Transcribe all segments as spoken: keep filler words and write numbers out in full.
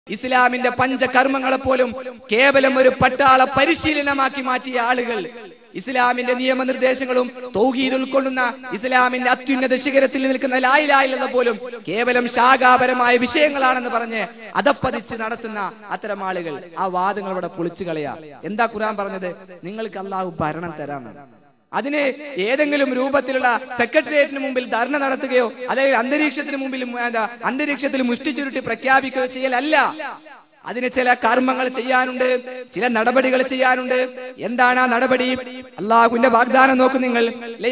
ഇസ്ലാമിന്റെ പഞ്ചകർമ്മങ്ങളെ പോലും കേവലം ഒരു പട്ടാള പരിശീലനമാക്കി മാറ്റിയ ആളുകൾ ഇസ്ലാമിന്റെ നിയമനിർദ്ദേശങ്ങളും തൗഹീദ് ഉൾക്കൊള്ളുന്ന ഇസ്ലാമിന്റെ അത്യുന്നത ശിഖരത്തിൽ നിൽക്കുന്ന ലാ ഇലാഹ ഇല്ലല്ലാഹ് പോലും കേവലം ശാഖാപരമായ വിഷയങ്ങളാണെന്ന് പറഞ്ഞ് അതപ്പതിച്ച് നടത്തുന്ന അത്തരം ആളുകൾ ആ വാദങ്ങൾ ഇവിടെ പൊളിച്ചു കളയാ. എന്താ ഖുർആൻ പറഞ്ഞത്? നിങ്ങൾക്ക് അല്ലാഹു ഭരണം തരാമെന്ന്. അതിന് ഏതെങ്കിലും രൂപത്തിലുള്ള സെക്രട്ടേറിയറ്റിന് മുമ്പിൽ ധർണ നടത്തുകയോ അല്ലെങ്കിൽ അന്തരീക്ഷത്തിന് മുമ്പിൽ അന്തരീക്ഷത്തിൽ മുഷ്ടി ചുരുട്ടി പ്രഖ്യാപിക്കുകയോ ചെയ്യലല്ല. അതിന് ചില കർമ്മങ്ങൾ ചെയ്യാനുണ്ട്, ചില നടപടികൾ ചെയ്യാനുണ്ട്. എന്താണ് ആ നടപടി? അള്ളാഹുവിന്റെ വാഗ്ദാനം നോക്കൂ നിങ്ങൾ.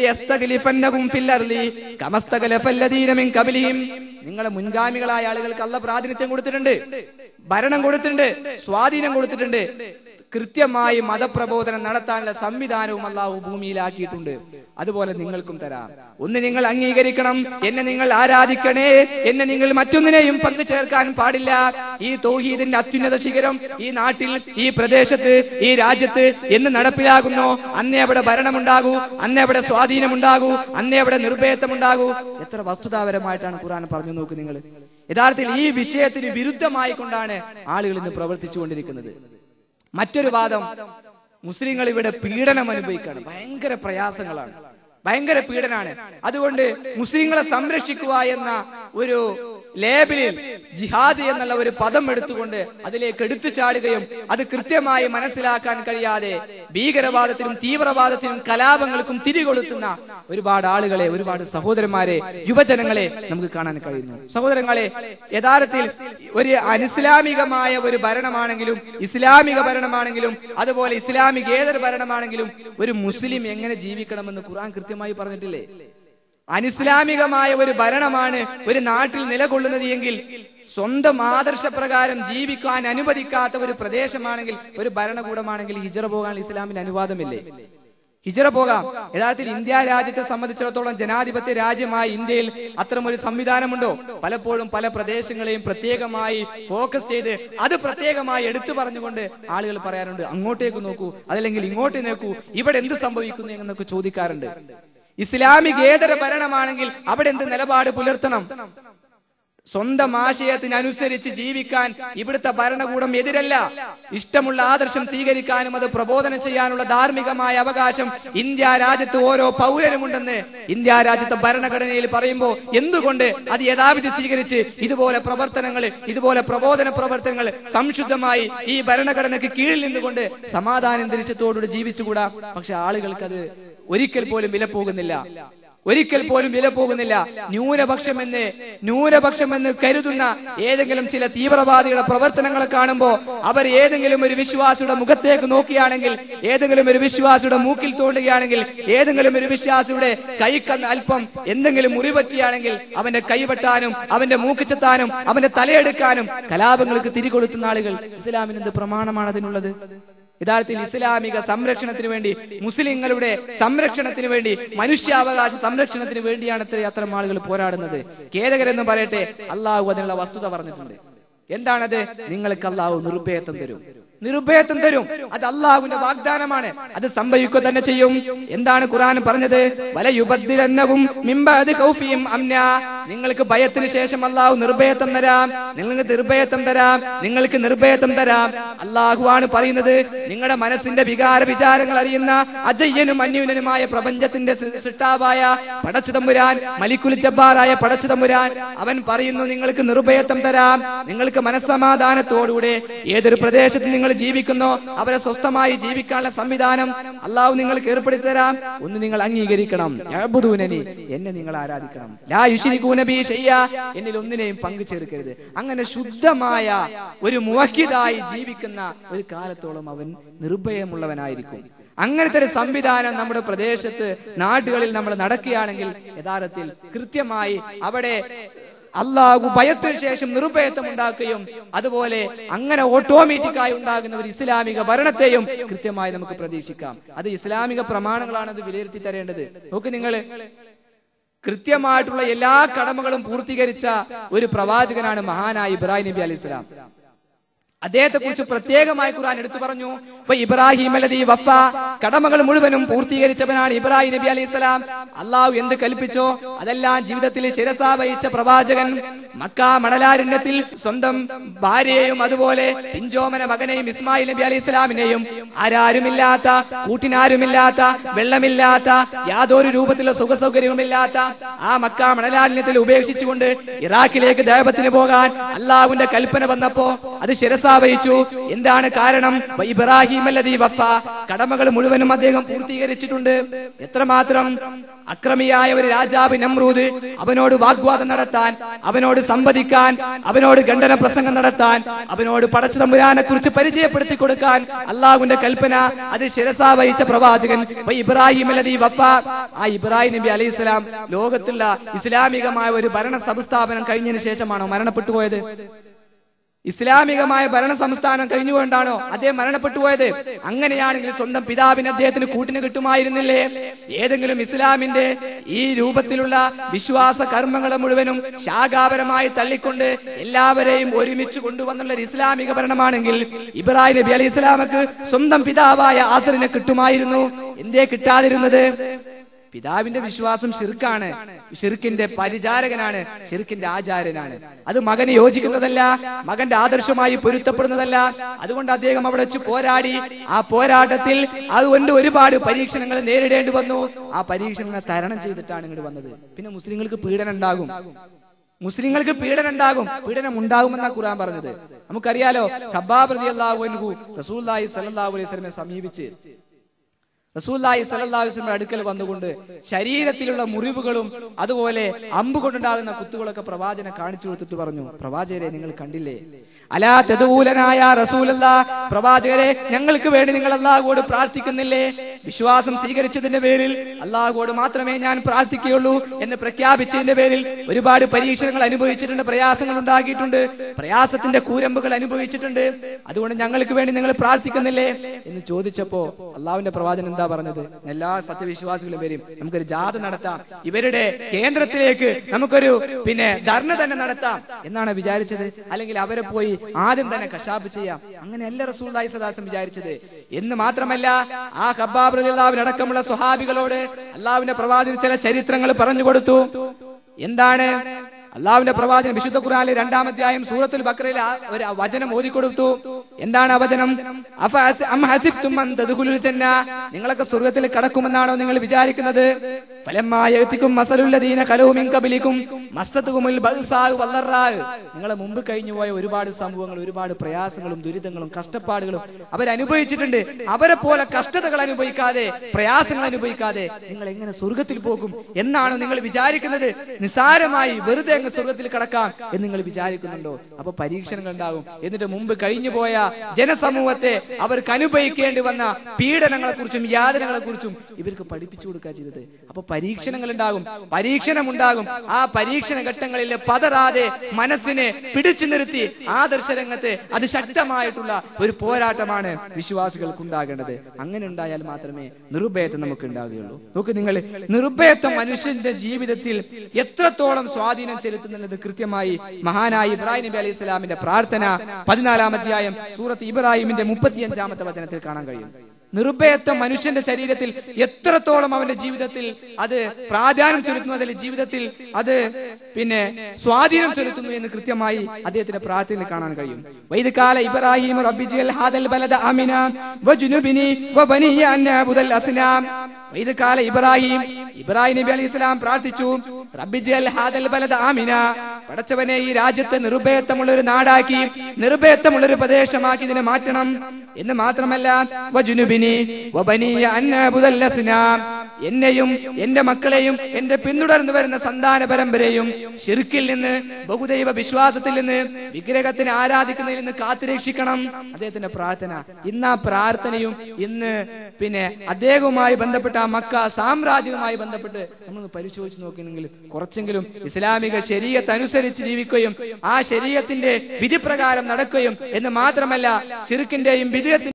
നിങ്ങളെ മുൻഗാമികളായ ആളുകൾക്ക് അള്ളാഹ് പ്രാതിനിധ്യം കൊടുത്തിട്ടുണ്ട്, ഭരണം കൊടുത്തിട്ടുണ്ട്, സ്വാധീനം കൊടുത്തിട്ടുണ്ട്. കൃത്യമായി മതപ്രബോധനം നടത്താനുള്ള സംവിധാനവും അള്ളാഹു ഭൂമിയിലാക്കിയിട്ടുണ്ട്. അതുപോലെ നിങ്ങൾക്കും തരാം. ഒന്ന് നിങ്ങൾ അംഗീകരിക്കണം, എന്നെ നിങ്ങൾ ആരാധിക്കണേ, എന്നെ നിങ്ങൾ മറ്റൊന്നിനെയും പങ്കു ചേർക്കാൻ പാടില്ല. ഈ തൗഹീദിന്റെ അത്യുന്നത ശിഖരം ഈ നാട്ടിൽ, ഈ പ്രദേശത്ത്, ഈ രാജ്യത്ത് എന്ന് നടപ്പിലാകുന്നോ അന്നേ അവിടെ ഭരണമുണ്ടാകൂ, അന്നേ അവിടെ സ്വാധീനമുണ്ടാകൂ, അന്നേ അവിടെ നിർഭയത്വമുണ്ടാകൂ. എത്ര വസ്തുതാപരമായിട്ടാണ് ഖുർആൻ പറഞ്ഞു നോക്ക് നിങ്ങൾ. യഥാർത്ഥത്തിൽ ഈ വിഷയത്തിന് വിരുദ്ധമായി കൊണ്ടാണ് ആളുകൾ ഇന്ന് പ്രവർത്തിച്ചു കൊണ്ടിരിക്കുന്നത്. മറ്റൊരു വാദം, മുസ്ലിങ്ങൾ ഇവിടെ പീഡനം അനുഭവിക്കുകയാണ്, ഭയങ്കര പ്രയാസങ്ങളാണ്, ഭയങ്കര പീഡനാണ്. അതുകൊണ്ട് മുസ്ലിങ്ങളെ സംരക്ഷിക്കുക എന്ന ഒരു ലേബലിൽ ജിഹാദ് എന്നുള്ള ഒരു പദം എടുത്തുകൊണ്ട് അതിലേക്ക് എടുത്തു ചാടുകയും അത് കൃത്യമായി മനസ്സിലാക്കാൻ കഴിയാതെ ഭീകരവാദത്തിനും തീവ്രവാദത്തിനും കലാപങ്ങൾക്കും തിരികൊളുത്തുന്ന ഒരുപാട് ആളുകളെ, ഒരുപാട് സഹോദരന്മാരെ, യുവജനങ്ങളെ നമുക്ക് കാണാൻ കഴിയുന്നു. സഹോദരങ്ങളെ, യഥാർത്ഥത്തിൽ ഒരു അനിസ്ലാമികമായ ഒരു ഭരണമാണെങ്കിലും ഇസ്ലാമിക ഭരണമാണെങ്കിലും അതുപോലെ ഇസ്ലാമികേതര ഭരണമാണെങ്കിലും ഒരു മുസ്ലിം എങ്ങനെ ജീവിക്കണമെന്ന് ഖുർആൻ കൃത്യമായി പറഞ്ഞിട്ടില്ലേ? അനിസ്ലാമികമായ ഒരു ഭരണമാണ് ഒരു നാട്ടിൽ നിലകൊള്ളുന്നത് എങ്കിൽ സ്വന്തം ആദർശപ്രകാരം ജീവിക്കാൻ അനുവദിക്കാത്ത ഒരു പ്രദേശമാണെങ്കിൽ, ഒരു ഭരണകൂടമാണെങ്കിൽ ഹിജറ പോകാൻ ഇസ്ലാമിന് അനുവാദമില്ലേ? ഹിജറ പോകാം. യഥാർത്ഥത്തിൽ ഇന്ത്യ രാജ്യത്തെ സംബന്ധിച്ചിടത്തോളം ജനാധിപത്യ രാജ്യമായി ഇന്ത്യയിൽ അത്തരമൊരു സംവിധാനമുണ്ടോ? പലപ്പോഴും പല പ്രദേശങ്ങളെയും പ്രത്യേകമായി ഫോക്കസ് ചെയ്ത് അത് പ്രത്യേകമായി എടുത്തു പറഞ്ഞുകൊണ്ട് ആളുകൾ പറയാറുണ്ട്, അങ്ങോട്ടേക്ക് നോക്കൂ, അതല്ലെങ്കിൽ ഇങ്ങോട്ട് നോക്കൂ, ഇവിടെ എന്ത് സംഭവിക്കുന്നു എന്നൊക്കെ ചോദിക്കാറുണ്ട്. ഇസ്ലാമികേതര ഭരണമാണെങ്കിൽ അവിടെ എന്ത് നിലപാട് പുലർത്തണം? സ്വന്തം ആശയത്തിനനുസരിച്ച് ജീവിക്കാൻ ഇവിടുത്തെ ഭരണകൂടം എതിരല്ല. ഇഷ്ടമുള്ള ആദർശം സ്വീകരിക്കാനും അത് പ്രബോധനം ചെയ്യാനുള്ള ധാർമ്മികമായ അവകാശം ഇന്ത്യ രാജ്യത്ത് ഓരോ പൗരനുമുണ്ടെന്ന് ഇന്ത്യ രാജ്യത്തെ ഭരണഘടനയിൽ പറയുമ്പോൾ എന്തുകൊണ്ട് അത് യഥാവിധി സ്വീകരിച്ച് ഇതുപോലെ പ്രവർത്തനങ്ങൾ, ഇതുപോലെ പ്രബോധന പ്രവർത്തനങ്ങൾ സംശുദ്ധമായി ഈ ഭരണഘടനയ്ക്ക് കീഴിൽ നിന്നുകൊണ്ട് സമാധാന അന്തരീക്ഷത്തോടുകൂടി ജീവിച്ചുകൂടാ? പക്ഷെ ആളുകൾക്ക് അത് ഒരിക്കൽ പോലും വില പോകുന്നില്ല, ഒരിക്കൽ പോലും വില പോകുന്നില്ല. ന്യൂനപക്ഷം എന്ന് ന്യൂനപക്ഷം എന്ന് കരുതുന്ന ഏതെങ്കിലും ചില തീവ്രവാദികളുടെ പ്രവർത്തനങ്ങളെ കാണുമ്പോൾ അവർ ഏതെങ്കിലും ഒരു വിശ്വാസിയുടെ മുഖത്തേക്ക് നോക്കുകയാണെങ്കിൽ, ഏതെങ്കിലും ഒരു വിശ്വാസിയുടെ മൂക്കിൽ തോണ്ടുകയാണെങ്കിൽ, ഏതെങ്കിലും ഒരു വിശ്വാസിയുടെ കൈക്കന്ന് അല്പം എന്തെങ്കിലും മുറിപറ്റിയാണെങ്കിൽ അവന്റെ കൈവെട്ടാനും അവന്റെ മൂക്ക് ചെത്താനും അവന്റെ തലയെടുക്കാനും കലാപങ്ങൾക്ക് തിരികൊളുത്തുന്ന ആളുകൾ. ഇസ്ലാമിന് എന്ത് പ്രമാണമാണ് അതിനുള്ളത്? യഥാർത്ഥത്തിൽ ഇസ്ലാമിക സംരക്ഷണത്തിന് വേണ്ടി, മുസ്ലിങ്ങളുടെ സംരക്ഷണത്തിന് വേണ്ടി, മനുഷ്യാവകാശ സംരക്ഷണത്തിന് വേണ്ടിയാണ് ഇത്ര അത്തരം ആളുകൾ പോരാടുന്നത്. ഖേദകരെന്ന് പറയട്ടെ, അള്ളാഹു അതിനുള്ള വസ്തുത പറഞ്ഞിട്ടുണ്ട്. എന്താണത്? നിങ്ങൾക്ക് അള്ളാഹു നിർഭയത്വം തരും, നിർഭയത്വം തരും. അത് അള്ളാഹുവിന്റെ വാഗ്ദാനമാണ്, അത് സംഭവിക്കുക തന്നെ ചെയ്യും. എന്താണ് ഖുർആൻ പറഞ്ഞത്? വലയുബദ്ദിലന്നഹും മിൻ ബഅദി ഖൗഫിഹിം അംനാ. നിങ്ങൾക്ക് ഭയത്തിന് ശേഷം അള്ളാഹു നിർഭയത്വം തരാം, നിങ്ങൾക്ക് നിർഭയത്വം തരാം, നിങ്ങൾക്ക് നിർഭയത്വം തരാം. അള്ളാഹുവാണ് പറയുന്നത്. നിങ്ങളുടെ മനസ്സിന്റെ വികാര വിചാരങ്ങൾ അറിയുന്ന അജയ്യനും അന്യൂനനുമായ പ്രപഞ്ചത്തിന്റെ സൃഷ്ടാവായ പടച്ചുതമ്പുരാൻ, മലിക്കുൽ ജബ്ബാറായ പടച്ചുതമ്പുരാൻ അവൻ പറയുന്നു, നിങ്ങൾക്ക് നിർഭയത്വം തരാം. നിങ്ങൾക്ക് മനസ്സമാധാനത്തോടുകൂടെ ഏതൊരു പ്രദേശത്ത് നിങ്ങൾ ജീവിക്കുന്നോ അവരെ സ്വസ്ഥമായി ജീവിക്കാനുള്ള സംവിധാനം അള്ളാഹു നിങ്ങൾക്ക് ഏർപ്പെടുത്തി തരാം. ഒന്ന് നിങ്ങൾ അംഗീകരിക്കണം, യഅ്ബുദൂനനി, എന്നെ നിങ്ങൾ ആരാധിക്കണം. ലാ യുശ്രികൂന ബി ശൈഅ, എന്നിൽ ഒന്നിനെയും പങ്കു ചേർക്കരുത്. അങ്ങനെ ശുദ്ധമായ ഒരു മുവഹിദായി ജീവിക്കുന്ന ഒരു കാലത്തോളം അവൻ നിർഭയമുള്ളവനായിരിക്കും. അങ്ങനത്തെ ഒരു സംവിധാനം നമ്മുടെ പ്രദേശത്ത്, നാടുകളിൽ നമ്മൾ നടക്കുകയാണെങ്കിൽ യഥാർത്ഥത്തിൽ കൃത്യമായി അവിടെ അള്ളാഹു ഭയത്തിന് ശേഷം നിർഭയത്വം ഉണ്ടാക്കുകയും അതുപോലെ അങ്ങനെ ഓട്ടോമാറ്റിക്കായി ഉണ്ടാകുന്ന ഒരു ഇസ്ലാമിക ഭരണത്തെയും കൃത്യമായി നമുക്ക് പ്രതീക്ഷിക്കാം. അത് ഇസ്ലാമിക പ്രമാണങ്ങളാണ് അത് വിലയിരുത്തി തരേണ്ടത്. നോക്ക് നിങ്ങൾ, കൃത്യമായിട്ടുള്ള എല്ലാ കടമകളും പൂർത്തീകരിച്ച ഒരു പ്രവാചകനാണ് മഹാനായ ഇബ്രാഹിം നബി അലൈഹി സ്വലാം. അദ്ദേഹത്തെ കുറിച്ച് പ്രത്യേകമായി ഖുർആൻ എടുത്തു പറഞ്ഞു. ഇബ്രാഹിം അല്ലദീ വഫ, കടമകൾ മുഴുവനും പൂർത്തീകരിച്ചവനാണ് ഇബ്രാഹിം നബി അലൈഹിസ്സലാം. അള്ളാഹു എന്ത് കൽപ്പിച്ചോ അതെല്ലാം ജീവിതത്തിൽ ശിരസാ വഹിച്ച പ്രവാചകൻ. മക്ക മണലാരണ്യത്തിൽ സ്വന്തം ഭാര്യയെയും അതുപോലെ പിഞ്ചോമന മകനെയും ഇസ്മായിൽ നബി അലൈഹിസ്സലാമിനെയും ആരാരുമില്ലാത്ത, കൂട്ടിനാരുമില്ലാത്ത, വെള്ളമില്ലാത്ത, യാതൊരു രൂപത്തിലുള്ള സുഖ സൗകര്യവുമില്ലാത്ത ആ മക്ക മണലാരണ്യത്തിൽ ഉപേക്ഷിച്ചുകൊണ്ട് ഇറാഖിലേക്ക് ദഅവത്തിന് പോകാൻ അള്ളാഹുവിന്റെ കൽപ്പന വന്നപ്പോ അത് ശിരസാ വഹിച്ചു. എന്താണ് കാരണം? ഇബ്രാഹിം അല്ലദീ വഫ, കടമകൾ മുഴുവനും അദ്ദേഹം പൂർത്തീകരിച്ചിട്ടുണ്ട്. എത്രമാത്രം അക്രമിയായ ഒരു രാജാവ് നമ്രൂദ് അവനോട് വാഗ്വാദം നടത്താൻ, അവനോട് സംവദിക്കാൻ, അവനോട് ഖണ്ഡന പ്രസംഗം നടത്താൻ, അവനോട് പടച്ച തമ്പുരാനെ കുറിച്ച് പരിചയപ്പെടുത്തി കൊടുക്കാൻ അള്ളാഹുവിന്റെ കൽപ്പന അത് ശിരസാ വഹിച്ച പ്രവാചകൻ ഇബ്രാഹിം അല്ലദീ വഫ. ആ ഇബ്രാഹിം നബി അലൈഹിസ്സലാം ലോകത്തുള്ള ഇസ്ലാമികമായ ഒരു ഭരണ സംസ്ഥാപനം കഴിഞ്ഞതിന് ശേഷമാണോ മരണപ്പെട്ടു പോയത്? ഇസ്ലാമികമായ ഭരണ സംസ്ഥാനം കഴിഞ്ഞുകൊണ്ടാണോ അദ്ദേഹം മരണപ്പെട്ടു പോയത്? അങ്ങനെയാണെങ്കിൽ സ്വന്തം പിതാവിന് അദ്ദേഹത്തിന് കൂട്ടിന് കിട്ടുമായിരുന്നില്ലേ? ഏതെങ്കിലും ഇസ്ലാമിന്റെ ഈ രൂപത്തിലുള്ള വിശ്വാസ കർമ്മങ്ങളെ മുഴുവനും ശാഖാപരമായി തള്ളിക്കൊണ്ട് എല്ലാവരെയും ഒരുമിച്ച് കൊണ്ടുവന്നുള്ള ഒരു ഇസ്ലാമിക ഭരണമാണെങ്കിൽ ഇബ്രാഹിം നബി അലൈഹി സ്വലാമക്ക് സ്വന്തം പിതാവായ ആസറിനെ കിട്ടുമായിരുന്നു. എന്തേ കിട്ടാതിരുന്നത്? പിതാവിന്റെ വിശ്വാസം ശിർക്കാണ്, ശിർക്കിന്റെ പരിചാരകനാണ്, ശിർക്കിന്റെ ആചാര്യനാണ്. അത് മകന് യോജിക്കുന്നതല്ല, മകന്റെ ആദർശമായി പൊരുത്തപ്പെടുന്നതല്ല. അതുകൊണ്ട് അദ്ദേഹം അവിടെ വെച്ച് പോരാടി. ആ പോരാട്ടത്തിൽ അതുകൊണ്ട് ഒരുപാട് പരീക്ഷണങ്ങൾ നേരിടേണ്ടി വന്നു. ആ പരീക്ഷണങ്ങളെ തരണം ചെയ്തിട്ടാണ് ഇങ്ങോട്ട് വന്നത്. പിന്നെ മുസ്ലിങ്ങൾക്ക് പീഡനം ഉണ്ടാകും, മുസ്ലിങ്ങൾക്ക് പീഡനം ഉണ്ടാകും, പീഡനം ഉണ്ടാകുമെന്നാ ഖുർആൻ പറഞ്ഞത്. നമുക്കറിയാലോ, ഖബ്ബാബ് റളിയല്ലാഹു അൻഹു റസൂലുള്ളാഹി സ്വല്ലല്ലാഹു അലൈഹി വസല്ലമയെ സമീപിച്ച് റസൂലുള്ളാഹി സ്വല്ലല്ലാഹു അലൈഹി വസല്ലമയുടെ അടുക്കൽ വന്നുകൊണ്ട് ശരീരത്തിലുള്ള മുറിവുകളും അതുപോലെ അമ്പ് കൊണ്ടുണ്ടാകുന്ന കുത്തുകളൊക്കെ പ്രവാചകനെ കാണിച്ചു കൊടുത്തിട്ട് പറഞ്ഞു, പ്രവാചകരെ നിങ്ങൾ കണ്ടില്ലേ? അലാ തദൂലനായ റസൂലല്ലാഹ്, പ്രവാചകരെ ഞങ്ങൾക്ക് വേണ്ടി നിങ്ങൾ അല്ലാഹുവോട് പ്രാർത്ഥിക്കുന്നില്ലേ? വിശ്വാസം സ്വീകരിച്ചതിന്റെ പേരിൽ അല്ലാഹുവോട് മാത്രമേ ഞാൻ പ്രാർത്ഥിക്കുകയുള്ളൂ എന്ന് പ്രഖ്യാപിച്ചതിന്റെ പേരിൽ ഒരുപാട് പരീക്ഷണങ്ങൾ അനുഭവിച്ചിട്ടുണ്ട്, പ്രയാസങ്ങൾ ഉണ്ടാക്കിയിട്ടുണ്ട്, പ്രയാസത്തിന്റെ കൂരമ്പുകൾ അനുഭവിച്ചിട്ടുണ്ട്. അതുകൊണ്ട് ഞങ്ങൾക്ക് വേണ്ടി നിങ്ങൾ പ്രാർത്ഥിക്കുന്നില്ലേ എന്ന് ചോദിച്ചപ്പോ അള്ളാഹുവിന്റെ പ്രവാചകൻ എന്താ പറഞ്ഞത്? എല്ലാ സത്യവിശ്വാസികളും വരും, നമുക്കൊരു ജാഥ നടത്താം, ഇവരുടെ കേന്ദ്രത്തിലേക്ക് നമുക്കൊരു പിന്നെ ധർണ തന്നെ നടത്താം എന്നാണ് വിചാരിച്ചത്. അല്ലെങ്കിൽ അവരെ പോയി ആദ്യം തന്നെ കശാപ്പ് ചെയ്യാം. അങ്ങനെയല്ല റസൂലുള്ളാഹി സ്വല്ലല്ലാഹു അലൈഹി വസല്ലം വിചാരിച്ചത്. എന്ന് മാത്രമല്ല, ആ ഖബ്ബാബ് റളിയല്ലാഹു അൻഹു അടക്കമുള്ള സ്വഹാബികളോട് അള്ളാഹുവിന്റെ പ്രവാചകൻ ചില ചരിത്രങ്ങൾ പറഞ്ഞു കൊടുത്തു. എന്താണ്? അള്ളാഹുവിന്റെ പ്രവാചകൻ വിശുദ്ധ ഖുർആനിലെ രണ്ടാം അധ്യായം സൂറത്തുൽ ബഖറയിൽ ഒരു വചനം ഓതിക്കൊടുത്തു. എന്താണ് ആ വചനം? അം ഹസിബ്തും അൻ തദ്ഖുലുൽ ജന്ന, നിങ്ങളൊക്കെ സ്വർഗ്ഗത്തിൽ കടക്കുമെന്നാണോ നിങ്ങൾ വിചാരിക്കുന്നത്? ഫലമ്മാ യഅതികും മസലുൽ ലദീന ഖലൂ മിൻ ഖബലികും മസ്സതുകുമുൽ ബഅ്സാഉ വല്ലറാ, നിങ്ങളെ മുമ്പ് കഴിഞ്ഞുപോയ ഒരുപാട് സംഭവങ്ങൾ, ഒരുപാട് പ്രയാസങ്ങളും ദുരിതങ്ങളും കഷ്ടപ്പാടുകളും അവർ അനുഭവിച്ചിട്ടുണ്ട്. അവരെ പോലെ കഷ്ടതകൾ അനുഭവിക്കാതെ, പ്രയാസങ്ങൾ അനുഭവിക്കാതെ നിങ്ങൾ എങ്ങനെ സ്വർഗ്ഗത്തിൽ പോകും എന്നാണോ നിങ്ങൾ വിചാരിക്കുന്നത്? നിസാരമായി വെറുതെ സ്വർഗ്ഗത്തിൽ കടക്കാം എന്ന് നിങ്ങൾ വിചാരിക്കുന്നുണ്ടോ? അപ്പൊ പരീക്ഷണങ്ങൾ ഉണ്ടാകും. എന്നിട്ട് മുമ്പ് കഴിഞ്ഞുപോയ ജനസമൂഹത്തെ അവർക്ക് അനുഭവിക്കേണ്ടി വന്ന പീഡനങ്ങളെ കുറിച്ചും യാതനകളെ കുറിച്ചും ഇവർക്ക് പഠിപ്പിച്ചു കൊടുക്കുക ചെയ്തത്. അപ്പൊ പരീക്ഷണങ്ങൾ ഉണ്ടാകും, പരീക്ഷണം ഉണ്ടാകും. ആ പരീക്ഷണ ഘട്ടങ്ങളിൽ പതറാതെ മനസ്സിനെ പിടിച്ചു നിർത്തി ആദർശ രംഗത്ത് അതിശക്തമായിട്ടുള്ള ഒരു പോരാട്ടമാണ് വിശ്വാസികൾക്ക് ഉണ്ടാകേണ്ടത്. അങ്ങനെ ഉണ്ടായാൽ മാത്രമേ നിർഭയത്വം നമുക്ക് ഉണ്ടാകുകയുള്ളൂ. നോക്ക് നിങ്ങൾ, നിർഭയത്വം മനുഷ്യന്റെ ജീവിതത്തിൽ എത്രത്തോളം സ്വാധീനം ചെലുത്തുന്നത് കൃത്യമായി മഹാനായ ഇബ്രാഹിം നബി അലൈഹി സ്വലാമിന്റെ പ്രാർത്ഥന പതിനാലാം അധ്യായം സൂറത്ത് ഇബ്രാഹിമിന്റെ മുപ്പത്തിയഞ്ചാമത്തെ വചനത്തിൽ കാണാൻ കഴിയും. നിർഭയത്വം മനുഷ്യന്റെ ശരീരത്തിൽ എത്രത്തോളം അവന്റെ ജീവിതത്തിൽ അത് പ്രാധാന്യം ചെലുത്തുന്നതിൽ ജീവിതത്തിൽ അത് പിന്നെ സ്വാധീനം ചെലുത്തുന്നു എന്ന് കൃത്യമായി അദ്ദേഹത്തിന്റെ പ്രാർത്ഥനയിൽ കാണാൻ കഴിയും. വൈദകാല ഇബ്രാഹിം റബ്ബിജിൽ ഹാദൽ ബലദ ആമിന വജുനുബിനി വബനിയ അൻ നഅബുദൽ അസ്നാം. വൈദകാല ഇബ്രാഹിം ഇബ്രാഹിം നബി അലൈഹി സ്വലാം പ്രാർത്ഥിച്ചു, റബ്ബിജിൽ ഹാദൽ ബലദ ആമിന, പടച്ചവനെ ഈ രാജ്യത്തെ നിർഭയത്വമുള്ള ഒരു നാടാക്കി, നിർഭയത്വമുള്ള ഒരു പ്രദേശമാക്കി ഇതിനെ മാറ്റണം എന്ന് മാത്രമല്ല, വജുനുബിനി വബനിയ അൻ നഅബുദൽ അസ്നാം, എന്നെയും എന്റെ മക്കളെയും എന്റെ പിന്തുടർന്നു വരുന്ന സന്താന പരമ്പരയും ശിർക്കിൽ നിന്ന്, ബഹുദൈവ വിശ്വാസത്തിൽ നിന്ന്, വിഗ്രഹത്തിനെ ആരാധിക്കുന്നതിൽ നിന്ന് കാത്തുരക്ഷിക്കണം. അദ്ദേഹത്തിന്റെ പ്രാർത്ഥന. ഇന്ന് ആ പ്രാർത്ഥനയും ഇന്ന് പിന്നെ അദ്ദേഹവുമായി ബന്ധപ്പെട്ട ആ മക്ക സാമ്രാജ്യവുമായി ബന്ധപ്പെട്ട് നമ്മൾ പരിശോധിച്ച് നോക്കുന്നെങ്കിൽ കുറച്ചെങ്കിലും ഇസ്ലാമിക ശരീഅത്ത് അനുസരിച്ച് ജീവിക്കുകയും ആ ശരീഅത്തിന്റെ വിധിപ്രകാരം നടക്കുകയും എന്ന് മാത്രമല്ല ശിർക്കിന്റെയും വിധിയത്തിന്റെയും